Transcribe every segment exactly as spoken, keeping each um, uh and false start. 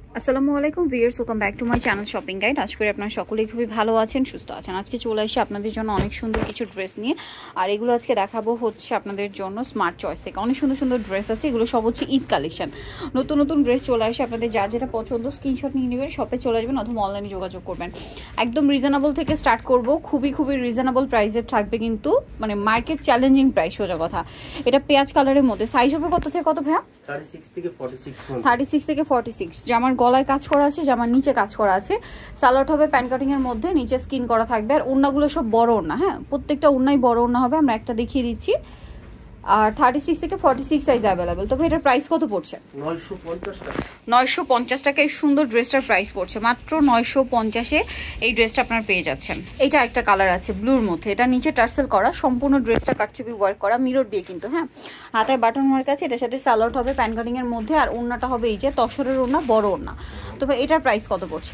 আসসালামু আলাইকুম viewers, welcome back to my channel shopping guide. আশা করি আপনারা সকলেই খুবই ভালো আছেন, সুস্থ আছেন। আজকে চলে আসি আপনাদের জন্য অনেক সুন্দর কিছু ড্রেস নিয়ে। আর এগুলো আজকে দেখাবো হচ্ছে আপনাদের জন্য স্মার্ট চয়েস থেকে অনেক সুন্দর সুন্দর ড্রেস আছে। এগুলো সব হচ্ছে ঈদ কালেকশন, নতুন নতুন ড্রেস চলে আসে। আপনাদের যার যেটা পছন্দ স্ক্রিনশট নিয়ে নেবেন, শপে চলে আসবেন অথবা অনলাইনে যোগাযোগ করবেন। একদম রিজনেবল থেকে স্টার্ট করব, খুবই খুবই রিজনেবল প্রাইসে থাকবে, কিন্তু মানে মার্কেট চ্যালেঞ্জিং প্রাইস সোজা কথা। এটা পেঁয়াজ কালারের মধ্যে সাইজ হবে কত থেকে কত ভাইয়া? থার্টি সিক্স থেকে ফর্টি সিক্স। থার্টি সিক্স থেকে ফর্টি সিক্স। জামার গলায় কাজ করা আছে, জামার নিচে কাজ করা আছে। সালোয়ার হবে প্যান কাটিং এর মধ্যে, নিচে স্কিন করা থাকবে। আর ওড়নাগুলো সব বড় ওড়না, হ্যাঁ প্রত্যেকটা ওড়নাই বড় ওড়না হবে। আমরা একটা দেখিয়ে দিচ্ছি। আর থার্টি সিক্স থেকে ফর্টি সিক্স সাইজ অ্যাভেলেবেল। তবে এটার প্রাইস কত পড়ছে? নয়শো পঞ্চাশ টাকা। নয়শো পঞ্চাশ টাকা এই সুন্দর ড্রেসটার প্রাইস পড়ছে মাত্র নয়শো পঞ্চাশে। এই ড্রেসটা আপনার পেয়ে যাচ্ছেন। এটা একটা কালার আছে ব্লুর মধ্যে, এটা নিচে টার্সেল করা, সম্পূর্ণ ড্রেসটা কাটচুপি ওয়ার্ক করা, মিরর দিয়ে কিন্তু, হ্যাঁ হাতায় বাটন ওয়ার্ক আছে। এটার সাথে সালোয়ার হবে প্যান কাটিং এর মধ্যে, আর ওড়নাটা হবে এই যে তসরের ওড়না, বড় ওড়না। তবে এটার প্রাইস কত পড়ছে?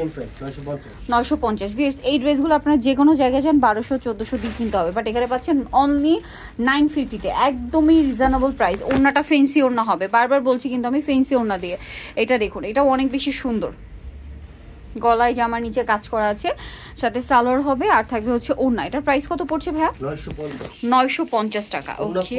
নয়শো পঞ্চাশ। ভিউয়ার্স এই ড্রেসগুলো আপনার যে কোনো জায়গায় যান বারোশো চোদ্দোশো দিয়ে কিনতে হবে, বাট এখানে পাচ্ছেন অনলি নাইন ফিফটিতে, একদমই রিজনেবল প্রাইস। ওড়নাটা ফেন্সি ওড়না হবে, বারবার বলছি কিন্তু আমি ফেন্সি ওড়না দিয়ে। এটা দেখুন, এটা অনেক বেশি সুন্দর। গলায় জামার নিচে কাজ করা আছে, সাথে সালোয়ার হবে, আর থাকবে হচ্ছে ওড়না। এটার প্রাইস কত পড়ছে ভাইয়া? নয়শো পঞ্চাশ টাকা। ওকে,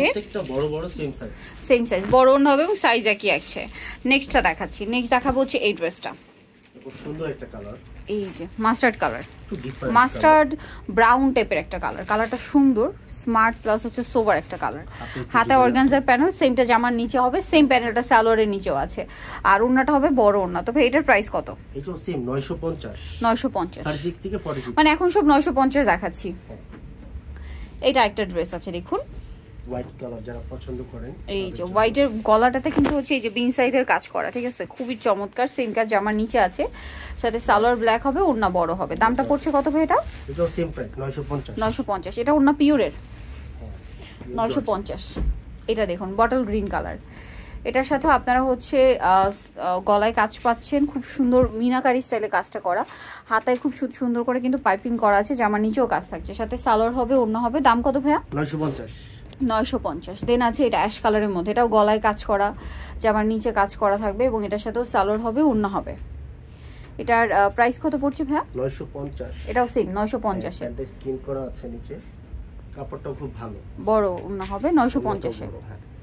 সেম সাইজ, বড় ওড়না হবে এবং সাইজ একই আছে। নেক্সটটা দেখাচ্ছি। নেক্সট দেখাবো হচ্ছে এই ড্রেসটা। সুন্দর একটা কালার, এই যে মাস্টার্ড কালার, মাস্টার্ড ব্রাউন টাইপের একটা কালার। কালারটা সুন্দর, স্মার্ট প্লাস হচ্ছে সোবার একটা কালার। হাতে অর্গানজার প্যানেল, সেমটা জামার নিচে হবে, সেম প্যানেলটা সালোয়ারের নিচেও আছে। আর ওড়নাটা হবে বড় ওড়না। তবে এটার প্রাইস কত? এটাও সেম নয়শো পঞ্চাশ। নয়শো পঞ্চাশ, থার্টি সিক্স থেকে ফর্টি সিক্স, মানে এখন সব নয়শো পঞ্চাশ দেখাচ্ছি। এটা একটা ড্রেস আছে দেখুন, হোয়াইট কালার, যারা পছন্দ করেন। এই যে হোয়াইটের গলাটাতে কিন্তু হচ্ছে এই যে বিন সাইজের কাজ করা, ঠিক আছে, খুবই চমৎকার। সেম কাজ জামার নিচে আছে, সাথে সালোয়ার ব্ল্যাক হবে, ওড়না বড় হবে। দামটা পড়ছে কত ভাই এটা? এটাও সেম প্রাইস নয়শো পঞ্চাশ। নয়শো পঞ্চাশ। এটা ওড়না পিওরের, নয়শো পঞ্চাশ। এটা দেখুন বটল গ্রিন কালার। এটার সাথে আপনারা হচ্ছে গলায় কাজ পাচ্ছেন, খুব সুন্দর মিনাকারি স্টাইলে কাজটা করা। হাতায় খুব সুন্দর করে কিন্তু পাইপিং করা আছে, জামার নিচেও কাজ থাকছে, সাথে সালোয়ার হবে, ওড়না হবে। দাম কত ভাইয়া? নয়শো পঞ্চাশ। নয়শো পঞ্চাশ। দেন আছে এটা অ্যাশ কালারের মধ্যে, এটাও গলায় কাজ করা, জামার নিচে কাজ করা থাকবে, এবং এটার সাথেও সালোয়ার হবে, ওড়না হবে। এটার প্রাইস কত পড়ছে ভাইয়া? নয়শো পঞ্চাশ। এটাও সেম নয়শো পঞ্চাশ এ, স্কিন করা আছে নিচে, কাপড়টাও খুব ভালো, বড় ওড়না হবে। নয়শো পঞ্চাশ এ,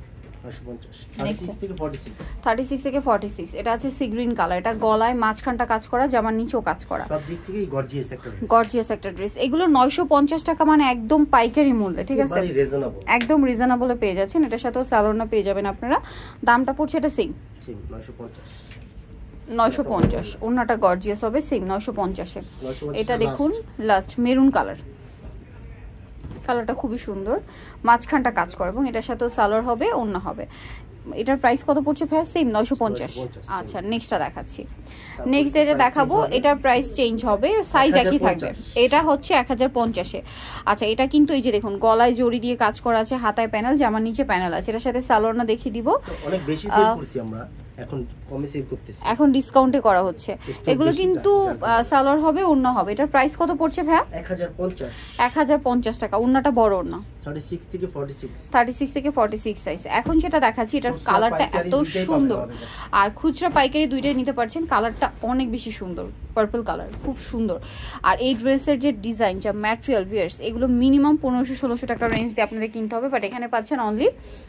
থার্টি সিক্স থেকে ফর্টি সিক্স। এটা আছে সি গ্রিন কালার, এটা গলায় মাঝখানটা কাজ করা, জামার নিচেও কাজ করা, সব দিক থেকেই গর্জিয়াস একটা ড্রেস। গর্জিয়াস একটা ড্রেস। এগুলো নয়শো পঞ্চাশ টাকা, মানে একদম পাইকারি মূল্যে, ঠিক আছে, একদম রিজনেবলে পেয়ে যাচ্ছেন। এটার সাথেও সালোয়ার পেয়ে যাবেন আপনারা। দামটা পড়ছে এটা সেম নয়শো পঞ্চাশ। ওড়নাটা গর্জিয়াস হবে, সেম নয়শো পঞ্চাশে। এটা দেখুন লাস্ট মেরুন কালার, কালারটা খুবই সুন্দর, মাঝখানটা কাজ করে, এবং এটার সাথেও সালোয়ার হবে, ওড়না হবে। এটার প্রাইস কত পড়ছে ভাই? সেম নয়শো পঞ্চাশ। আচ্ছা নেক্সটটা দেখাচ্ছি। নেক্সট যেটা দেখাবো এটার প্রাইস চেঞ্জ হবে, সাইজ একই থাকবে। এটা হচ্ছে এক হাজার পঞ্চাশে। আচ্ছা এটা কিন্তু এই যে দেখুন গলায় জড়ি দিয়ে কাজ করা আছে, হাতায় প্যানেল, জামার নিচে প্যানেল আছে। এটার সাথে সালোয়ার না দেখিয়ে দিব। অনেক বেশি সেল করছি আমরা, এখন কমে সেল করতেছি, এখন ডিসকাউন্টে করা হচ্ছে। এগুলো কিন্তু সালোয়ার হবে, ওড়না হবে। এটার প্রাইস কত পড়ছে ভাই? এক হাজার পঞ্চাশ। এক হাজার পঞ্চাশ টাকা। ওড়নাটা বড় ওড়না, থার্টি সিক্স থেকে ফর্টি সিক্স, থার্টি সিক্স থেকে ফর্টি সিক্স সাইজ। এখন যেটা দেখাচ্ছি এটার কালারটা এত সুন্দর, আর খুচরা পাইকারি দুইটাই নিতে পারছেন। কালারটা অনেক বেশি সুন্দর, পার্পল কালার, খুব সুন্দর। আর এই ড্রেসের যে ডিজাইন, যা ম্যাটেরিয়াল ভিয়ার্স, এগুলো মিনিমাম পনেরোশো ষোলোশো টাকা রেঞ্জ দিয়ে আপনাদের কিনতে হবে, বাট এখানে পাচ্ছেন অনলি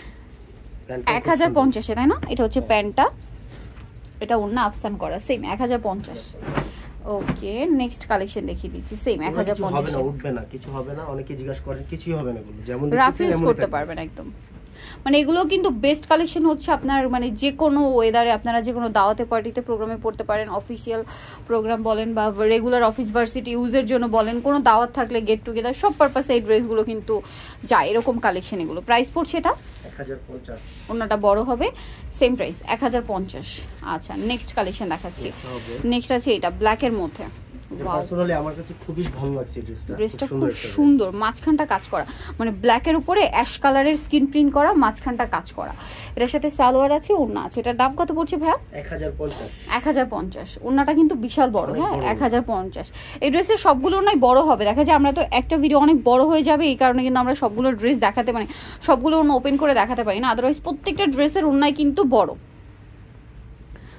এক হাজার পঞ্চাশে, তাই না? এটা হচ্ছে প্যান্টটা, এটা ওড়না আফসান করা, সেম এক হাজার পঞ্চাশ। ওকে নেক্সট কালেকশন দেখিয়ে দিচ্ছি। সেম এক হাজার পঞ্চাশ। উঠবে না, কিছু হবে না, অনেকে জিজ্ঞাসা করেন কিছুই হবে না, যেমন রাফ ইউজ করতে পারবেন একদম। মানে এগুলো কিন্তু বেস্ট কালেকশন হচ্ছে আপনার, মানে যে কোনো ওয়েদারে আপনারা যে কোনো দাওয়াতে পার্টিতে প্রোগ্রামে পড়তে পারেন, অফিসিয়াল প্রোগ্রাম বলেন বা রেগুলার অফিস ভার্সিটি ইউজের জন্য বলেন, কোনো দাওয়াত থাকলে গেট টুগেদার সব পারপাসে এই ড্রেসগুলো কিন্তু যায়, এরকম কালেকশন। এগুলো প্রাইস পড়ছে এটা এক হাজার পঞ্চাশ। ওনাটা বড় হবে, সেম প্রাইস এক হাজার পঞ্চাশ। আচ্ছা নেক্সট কালেকশন দেখাচ্ছি। নেক্সট আছে এটা ব্ল্যাকের মধ্যে, পার্সোনালি আমার কাছে খুবই ভালো লাগছে ড্রেসটা। ড্রেসটা খুব সুন্দর, মাঝখানটা কাজ করা, মানে ব্ল্যাকের উপরে অ্যাশ কালারের স্কিন প্রিন্ট করা, মাঝখানটা কাজ করা। এটার সাথে সালোয়ার আছে, ওড়না আছে। এটার দাম কত পড়ছে ভাইয়া? এক হাজার পঞ্চাশ। এক হাজার পঞ্চাশ। ওড়নাটা কিন্তু বিশাল বড়, হ্যাঁ এক হাজার পঞ্চাশ। এই ড্রেসের সবগুলো ওড়নাই বড় হবে। দেখা যায় আমরা তো একটা ভিডিও অনেক বড় হয়ে যাবে, এই কারণে কিন্তু আমরা সবগুলো ড্রেস দেখাতে মানে সবগুলো ওড়না ওপেন করে দেখাতে পারি না, আদারওয়াইজ প্রত্যেকটা ড্রেসের ওড়নাই কিন্তু বড়।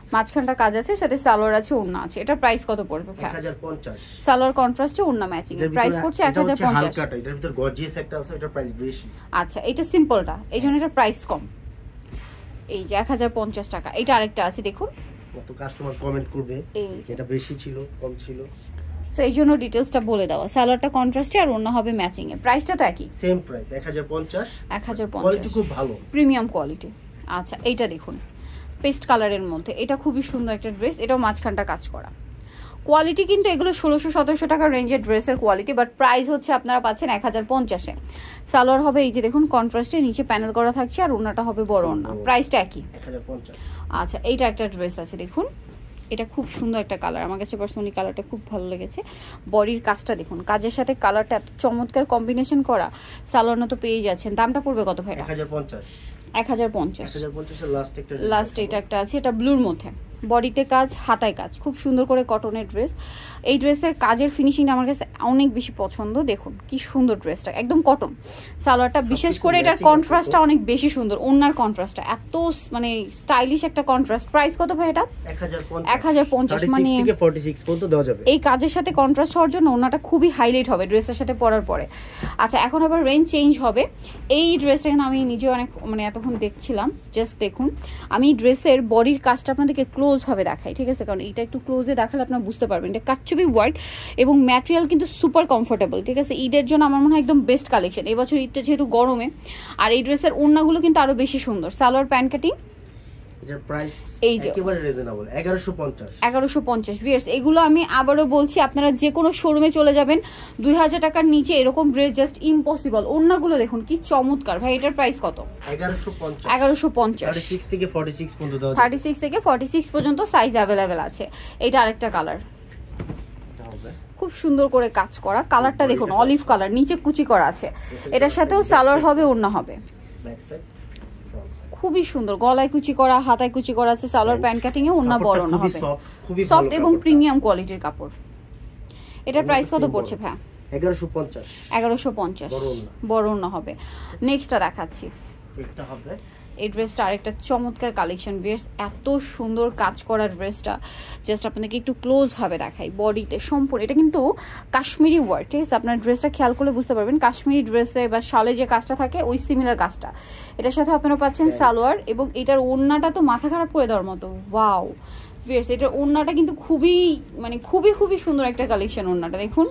মাঝখানটা কাজ আছে, সাথে সালোয়ার আছে, ওড়না আছে। এটা প্রাইস কত পড়বে? এক হাজার পঞ্চাশ। সালোয়ার কন্ট্রাস্টে, ওড়না ম্যাচিং, প্রাইস পড়ছে এক হাজার পঞ্চাশ। হালকাটা, এটার ভিতর গর্জিয়াস একটা আছে, এটার প্রাইস বেশি। আচ্ছা, এটা সিম্পলটা, এইজন্য এটা প্রাইস কম। এই যে এক হাজার পঞ্চাশ টাকা। এটা আরেকটা আছে দেখুন, কত কাস্টমার কমেন্ট করবে এই এটা বেশি ছিল কম ছিল, সো এই জন্য ডিটেলসটা বলে দেওয়া। সালোয়ারটা কন্ট্রাস্টে আর ওড়না হবে ম্যাচিং এ। প্রাইসটা তো একই, সেম প্রাইস এক হাজার পঞ্চাশ। এক হাজার পঞ্চাশ, কোয়ালিটি খুব ভালো, প্রিমিয়াম কোয়ালিটি। আচ্ছা, এইটা দেখুন পেস্ট কালারের মধ্যে, এটা খুবই সুন্দর একটা ড্রেস। এটাও মাঝখানটা কাজ করা। কোয়ালিটি কিন্তু এগুলো ষোলোশো সতেরোশো টাকার রেঞ্জের ড্রেসের কোয়ালিটি, বাট প্রাইস হচ্ছে আপনারা পাচ্ছেন এক হাজার পঞ্চাশে। সালোয়ার হবে এই যে দেখুন কন্ট্রাস্টে, নিচে প্যানেল করা থাকছে, আর ওড়নাটা হবে বড় ওড়না, প্রাইসটা একই এক হাজার পঞ্চাশ। আচ্ছা, এইটা একটা ড্রেস আছে দেখুন, এটা খুব সুন্দর একটা কালার, আমার কাছে পার্সোনালি কালারটা খুব ভালো লেগেছে। বডির কাজটা দেখুন, কাজের সাথে কালারটা এত চমৎকার কম্বিনেশন করা। সালোয়ার তো পেয়ে যাচ্ছেন। দামটা পড়বে কত ভাই? এক হাজার পঞ্চাশ। এক হাজার পঞ্চাশ। লাস্ট একটা লাস্ট এটা একটা আছে, এটা ব্লুর মধ্যে, বডিতে কাজ, হাতায় কাজ, খুব সুন্দর করে কটনের ড্রেস। এই ড্রেসের কাজের ফিনিশিংটা আমার কাছে অনেক বেশি পছন্দ। দেখুন কি সুন্দর ড্রেসটা, একদম কটন। সালোয়ারটা বিশেষ করে এটার কন্ট্রাস্টটা অনেক বেশি সুন্দর, ওড়নার কন্ট্রাস্টটা এত মানে স্টাইলিশ একটা কন্ট্রাস্ট। প্রাইস কত ভাই এটা? এক হাজার পঞ্চাশ। মানে এই কাজের সাথে কন্ট্রাস্ট হওয়ার জন্য ওড়নাটা খুবই হাইলাইট হবে ড্রেসের সাথে পরার পরে। আচ্ছা, এখন আবার রেঞ্জ চেঞ্জ হবে। এই ড্রেসটা কিন্তু আমি নিজে অনেক মানে এতক্ষণ দেখছিলাম, জাস্ট দেখুন আমি ড্রেসের বডির কাজটা আপনাদেরকে ক্লোজ ভাবে দেখাই, ঠিক আছে? কারণ এটা একটু ক্লোজে দেখালে আপনারা বুঝতে পারবেন। এটা কাটচুপি ওয়ার্ক এবং ম্যাটেরিয়াল কিন্তু সুপার কমফোর্টেবল, ঠিক আছে? ঈদের জন্য আমার মনে হয় একদম বেস্ট কালেকশন। এবছর ঈদটা যেহেতু গরমে, আর এই ড্রেসের ওড়নাগুলো কিন্তু আরো বেশি সুন্দর। সালোয়ার প্যান্ট কাটিং, এটার প্রাইস এই যে একেবারে রিজনেবল এগারোশো পঞ্চাশ। এগারোশো পঞ্চাশ ভিউয়ার্স, এগুলো আমি আবারও বলছি, আপনারা যে কোনো শোরুমে চলে যাবেন, দুই হাজার টাকার নিচে এরকম ড্রেস জাস্ট ইম্পসিবল। ওড়নাগুলো দেখুন কি চমৎকার। ভাই এটার প্রাইস কত? এগারোশো পঞ্চাশ। এগারোশো পঞ্চাশ। থার্টি সিক্স থেকে ফর্টি সিক্স পর্যন্ত দাও, থার্টি সিক্স থেকে ফর্টি সিক্স পর্যন্ত সাইজ অ্যাভেলেবেল আছে। এটা আরেকটা কালার, খুব সুন্দর করে কাজ করা। কালারটা দেখুন অলিভ কালার, নিচে কুচি করা আছে। এটার সাথেও সালোয়ার হবে, ওড়না হবে, খুবই সুন্দর। গলায় কুচি করা, হাতায় কুচি করা আছে। সালোয়ার প্যান্ট কাটিং এ ওড়না বড় না হবে, সফট এবং প্রিমিয়াম কোয়ালিটির কাপড়। এটার প্রাইস কত পড়ছে ভাই? এগারোশো পঞ্চাশ। এগারোশো পঞ্চাশ, বড় ওড়না হবে। নেক্সটটা দেখাচ্ছি, এটা হবে এই ড্রেসটা আরেকটা চমৎকার কালেকশন। ভিউয়ার্স, এত সুন্দর কাজ করা ড্রেসটা, জাস্ট আপনাদেরকে একটু ক্লোজ ভাবে দেখাই। বডিতে সম্পূর্ণ এটা কিন্তু কাশ্মীরি ওয়ার্ক, ঠিক আছে? আপনার ড্রেসটা খেয়াল করলে বুঝতে পারবেন কাশ্মীরি ড্রেসে বা শালে যে কাজটা থাকে ওই সিমিলার কাজটা। এটার সাথে আপনারা পাচ্ছেন সালোয়ার, এবং এটার ওড়নাটা তো মাথা খারাপ করে দেওয়ার মতো। ওয়াও ভিউয়ার্স, এটার ওড়নাটা কিন্তু খুবই মানে খুবই খুবই সুন্দর একটা কালেকশন। ওড়নাটা দেখুন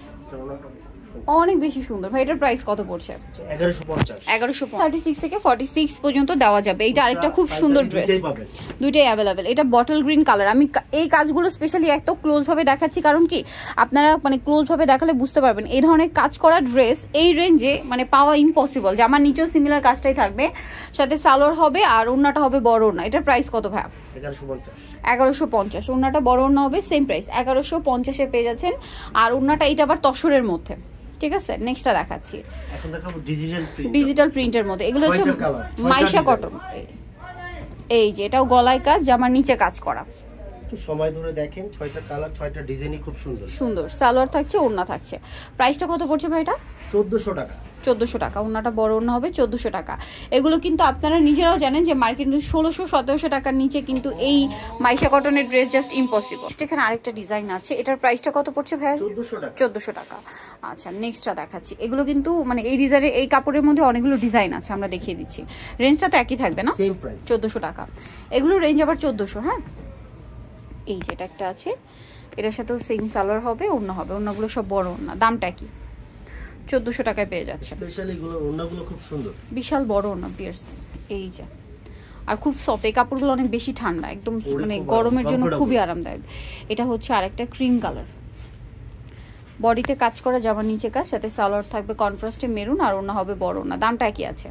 অনেক বেশি সুন্দর। ভাই এটার প্রাইস কত পড়ছে? এগারোশো পঞ্চাশ। এগারোশো থার্টি সিক্স থেকে ফর্টি সিক্স পর্যন্ত দেওয়া যাবে। এটা আরেকটা খুব সুন্দর ড্রেস, দুইটাই অ্যাভেলেবেল। এটা বটল গ্রিন কালার। আমি এই কাজগুলো স্পেশালি এত ক্লোজ ভাবে দেখাচ্ছি কারণ কি আপনারা মানে ক্লোজ ভাবে দেখালে বুঝতে পারবেন এই ধরনের কাজ করা ড্রেস এই রেঞ্জে মানে পাওয়া ইম্পসিবল। যে আমার নিচেও সিমিলার কাজটাই থাকবে, সাথে সালোয়ার হবে আর ওড়নাটা হবে বড় ওড়না। এটার প্রাইস কত ভাই? এগারোশো পঞ্চাশ। ওড়নাটা বড় ওড়না হবে, সেম প্রাইস এগারোশো পঞ্চাশে পেয়ে যাচ্ছেন। আর ওড়নাটা এটা আবার তসরের মধ্যে, ঠিক আছে? নেক্সটটা দেখাচ্ছি, এখন দেখাবো ডিজিটাল প্রিন্ট। ডিজিটাল প্রিন্টের মধ্যে। এগুলো হচ্ছে মাইশা কটন। এই যে এটাও গলায় কাজ, জামার নিচে কাজ করা। একটু সময় ধরে দেখেন, ছয়টা কালার, ছয়টা ডিজাইনই খুব সুন্দর সুন্দর। সালোয়ার থাকছে, ওড়না থাকছে। প্রাইসটা কত পড়ছে ভাই এটা? চোদ্দশো টাকা। চোদ্দশো টাকা। ওড়নাটা বড় ওড়না হবে, চোদ্দশো টাকা। এগুলো কিন্তু আপনারা নিজেরাও জানেন যে মার্কেট ষোলোশো সতেরোশো টাকার নিচে কিন্তু এই মাইশা কটনের ড্রেস জাস্ট ইম্পসিবল। এখানে আরেকটা ডিজাইন আছে, এটার প্রাইসটা কত পড়ছে ভাই? চোদ্দশো টাকা। চোদ্দশো টাকা। আচ্ছা, নেক্সটটা দেখাচ্ছি। এগুলো কিন্তু মানে এই ডিজাইনের এই কাপড়ের মধ্যে অনেকগুলো ডিজাইন আছে, আমরা দেখিয়ে দিচ্ছি। রেঞ্জটা তো একই থাকবে না? সেম প্রাইস, চোদ্দশো টাকা। এগুলোর রেঞ্জ আবার চোদ্দশো। হ্যাঁ, এই যেটা একটা আছে, এটার সাথেও সেম সালোয়ার হবে, ওড়না হবে। ওড়নাগুলো সব বড় ওড়না। দামটা কি? চোদ্দশো টাকায় পেয়ে যাচ্ছে। স্পেশালি এগুলো ওড়নাগুলো খুব সুন্দর, বিশাল বড় ওড়না পিয়ার্স। এই যে আর খুব সফট। এই কাপড়গুলো অনেক বেশি ঠান্ডা, একদম মানে গরমের জন্য খুবই আরামদায়ক। এটা হচ্ছে আরেকটা ক্রিম কালার, বডিতে কাজ করা, জামার নিচে কাজ, সাথে সালোয়ার থাকবে কন্ট্রাস্টে মেরুন, আর ওড়না হবে বড় ওড়না। দামটা কি আছে?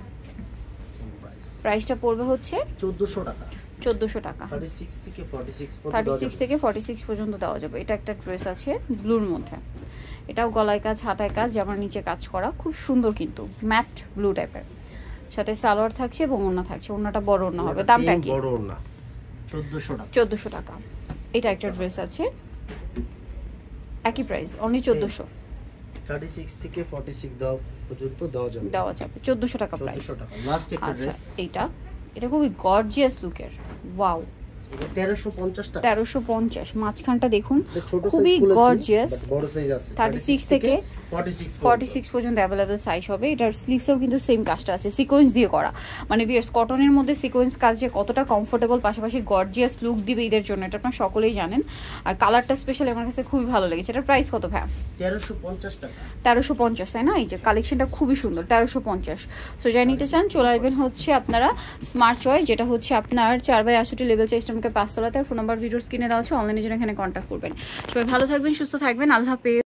প্রাইসটা পড়বে হচ্ছে চোদ্দশো টাকা। চোদ্দশো টাকা। থার্টি সিক্স থেকে ফর্টি সিক্স থার্টি সিক্স থেকে ফর্টি সিক্স পর্যন্ত দেওয়া যাবে। এটা একটা ড্রেস আছে ব্লুর মধ্যে, এটাও গলায় কাজ, হাতায় কাজ, জামার নিচে কাজ করা, খুব সুন্দর কিন্তু ম্যাট ব্লু টাইপের। সাথে সালোয়ার থাকছে এবং ওড়না থাকছে। ওড়নাটা বড় ওড়না হবে। দামটা কি? বড় ওড়না চোদ্দশো টাকা। চোদ্দশো টাকা। এটা একটা ড্রেস আছে, একই প্রাইস, অনলি চোদ্দশো। থার্টি সিক্স থেকে ফর্টি সিক্স দাও পর্যন্ত দেওয়া যাবে, দেওয়া যাবে। চোদ্দশো টাকা প্রাইস। চোদ্দশো টাকা। লাস্ট একটা আচ্ছা, ড্রেস, এইটা এটা খুবই গর্জিয়াস লুকের। ওয়াও, তেরোশো পঞ্চাশ টাকা। তেরোশো পঞ্চাশ। মাঝখানটা দেখুন ছোট খুবই সাইজ গর্জিয়াস। বড় সাইজ আছে ছত্রিশ থেকে চুয়াল্লিশ পর্যন্ত अवेलेबल সাইজ হবে। এটার স্লিভসেও কিন্তু সেম কাজটা আছে, সিকোয়েন্স দিয়ে করা। মানে ভিউয়ার্স কটনের মধ্যে সিকোয়েন্স কাজ যে কতটা কমফোর্টেবল, পাশাপাশি গর্জিয়াস লুক দিবে ঈদের জন্য, এটা আপনারা সকলেই জানেন। আর কালারটা স্পেশালি আমার কাছে খুবই ভালো লেগেছে। এটার প্রাইস কত ভাই? তেরোশো পঞ্চাশ টাকা। তেরোশো পঞ্চাশ, তাই না? এই যে কালেকশনটা খুবই সুন্দর, তেরোশো পঞ্চাশ। সো যাই নিতে চান চলে আসবেন হচ্ছে আপনারা স্মার্ট চয়েস, যেটা হচ্ছে আপনার চার বাই আশুটি লেভেল চেস্টমকে পাঁচতলাতে। ফোন নাম্বার ভিডিওস কিনে দেওয়া হচ্ছে, অনলাইনে জন্য এখানে কন্ট্যাক্ট করবেন। সবাই ভালো থাকবেন, সুস্থ থাকবেন, আল্লাহ হাফেজ।